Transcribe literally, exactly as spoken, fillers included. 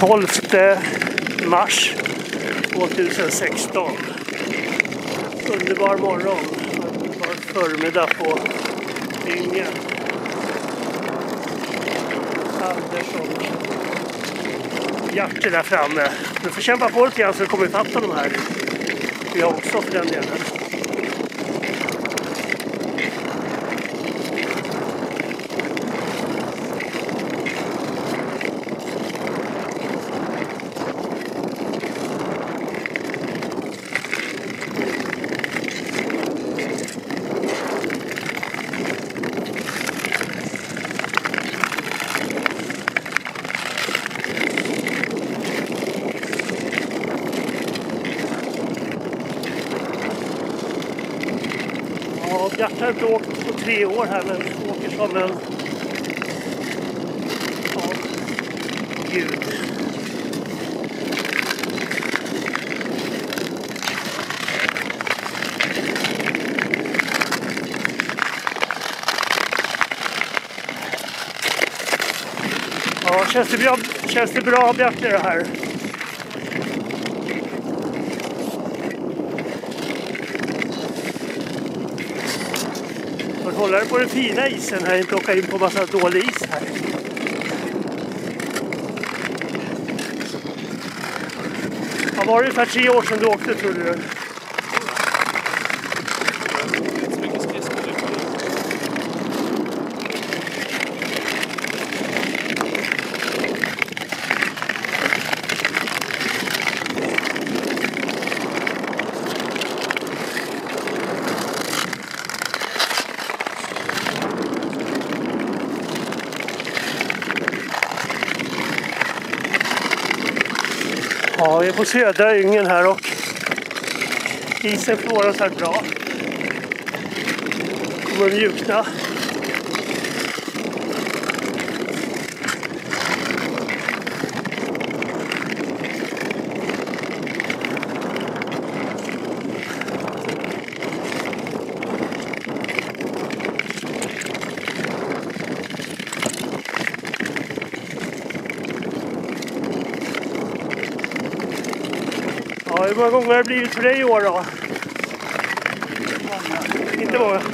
tolfte mars tjugohundrasexton. Underbar morgon. Underbar förmiddag på Yngern. Anders och Hjärter där framme. Nu får kämpa på lite grann så det kommer fatta de här. Jag också för den delen. Jag har inte åkt på tre år här, men åker som en... Ja, gud. Ja, känns det bra, känns det bra Bjarte det här? Håller på den fina isen här, inte åka in på massa dålig is här. Ja, var det ungefär tre år sedan du åkte, tror du? Ja, vi är på Södra Yngern här och isen flårar så här bra. Kommer att mjukna. Ja, hur många gånger har det blivit för dig i år då? Inte många.